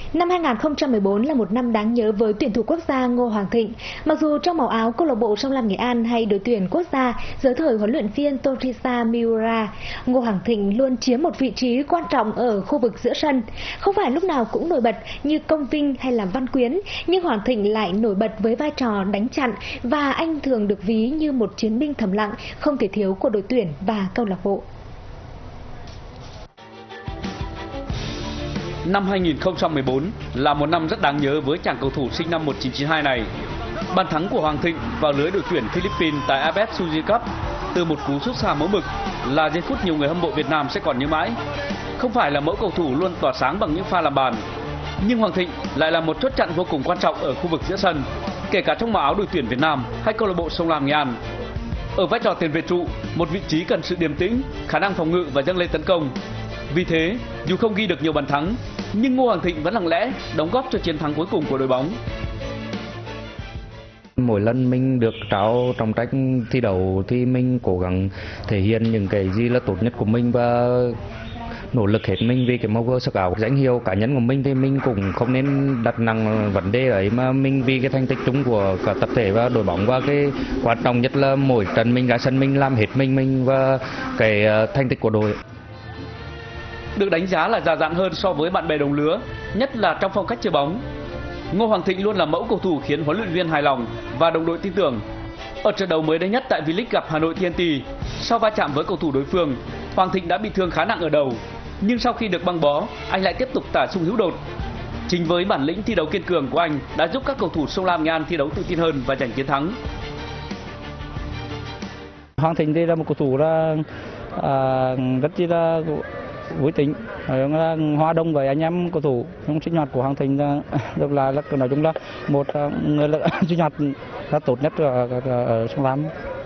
Năm 2014 là một năm đáng nhớ với tuyển thủ quốc gia Ngô Hoàng Thịnh. Mặc dù trong màu áo câu lạc bộ Sông Lam Nghệ An hay đội tuyển quốc gia dưới thời huấn luyện viên Torisa Miura, Ngô Hoàng Thịnh luôn chiếm một vị trí quan trọng ở khu vực giữa sân. Không phải lúc nào cũng nổi bật như Công Vinh hay là Văn Quyến, nhưng Hoàng Thịnh lại nổi bật với vai trò đánh chặn và anh thường được ví như một chiến binh thầm lặng không thể thiếu của đội tuyển và câu lạc bộ. Năm 2014 là một năm rất đáng nhớ với chàng cầu thủ sinh năm 1992 này. Bàn thắng của Hoàng Thịnh vào lưới đội tuyển Philippines tại AFF Suzuki Cup từ một cú sút xa mẫu mực là giây phút nhiều người hâm mộ Việt Nam sẽ còn nhớ mãi. Không phải là mẫu cầu thủ luôn tỏa sáng bằng những pha làm bàn, nhưng Hoàng Thịnh lại là một chốt chặn vô cùng quan trọng ở khu vực giữa sân, kể cả trong màu áo đội tuyển Việt Nam hay câu lạc bộ Sông Lam Nghệ An. Ở vai trò tiền vệ trụ, một vị trí cần sự điềm tĩnh, khả năng phòng ngự và dâng lên tấn công. Vì thế, dù không ghi được nhiều bàn thắng, nhưng Ngô Hoàng Thịnh vẫn lặng lẽ đóng góp cho chiến thắng cuối cùng của đội bóng. Mỗi lần mình được trao trọng trách thi đấu thì mình cố gắng thể hiện những cái gì là tốt nhất của mình và nỗ lực hết mình vì cái màu vơ sắc áo. Danh hiệu cá nhân của mình thì mình cũng không nên đặt nặng vấn đề ấy, mà mình vì cái thành tích chung của cả tập thể và đội bóng, và cái quan trọng nhất là mỗi trận mình ra sân mình làm hết mình và cái thành tích của đội. Được đánh giá là già dặn hơn so với bạn bè đồng lứa, nhất là trong phong cách chơi bóng. Ngô Hoàng Thịnh luôn là mẫu cầu thủ khiến huấn luyện viên hài lòng và đồng đội tin tưởng. Ở trận đấu mới đây nhất tại V-League gặp Hà Nội TNT, sau va chạm với cầu thủ đối phương, Hoàng Thịnh đã bị thương khá nặng ở đầu, nhưng sau khi được băng bó, anh lại tiếp tục tả sung hữu đột. Chính với bản lĩnh thi đấu kiên cường của anh đã giúp các cầu thủ Sông Lam Nghệ An thi đấu tự tin hơn và giành chiến thắng. Hoàng Thịnh thì là một cầu thủ rất là vui tính, hòa đồng với anh em cầu thủ. Trong sinh hoạt của Hoàng Thịnh được là nói chung là một người sinh hoạt rất tốt nhất ở Sông Lam.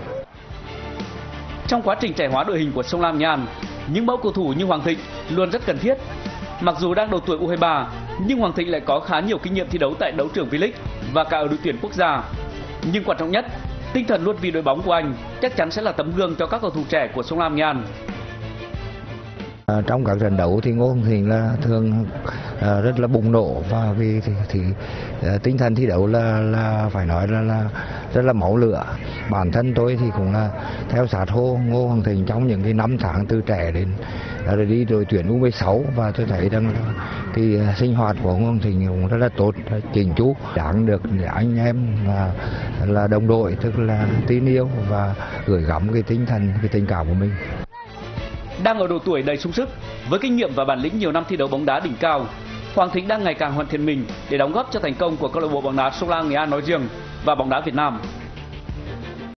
Trong quá trình trẻ hóa đội hình của Sông Lam Nghệ An, những mẫu cầu thủ như Hoàng Thịnh luôn rất cần thiết. Mặc dù đang độ tuổi U23, nhưng Hoàng Thịnh lại có khá nhiều kinh nghiệm thi đấu tại đấu trường V-League và cả ở đội tuyển quốc gia. Nhưng quan trọng nhất, tinh thần luôn vì đội bóng của anh chắc chắn sẽ là tấm gương cho các cầu thủ trẻ của Sông Lam Nghệ An. Trong các trận đấu thì Ngô Hoàng Thịnh là thường rất là bùng nổ, và vì thì tinh thần thi đấu là phải nói là rất là máu lửa. Bản thân tôi thì cũng là theo sát hô Ngô Hoàng Thịnh trong những cái năm tháng từ trẻ đến đi đội tuyển U16, và tôi thấy rằng thì sinh hoạt của Ngô Hoàng Thịnh cũng rất là tốt, chỉnh chu, đáng được anh em là đồng đội, tức là tin yêu và gửi gắm cái tinh thần, cái tình cảm của mình. Đang ở độ tuổi đầy sung sức, với kinh nghiệm và bản lĩnh nhiều năm thi đấu bóng đá đỉnh cao, Hoàng Thịnh đang ngày càng hoàn thiện mình để đóng góp cho thành công của câu lạc bộ bóng đá Sông Lam Nghệ An nói riêng và bóng đá Việt Nam.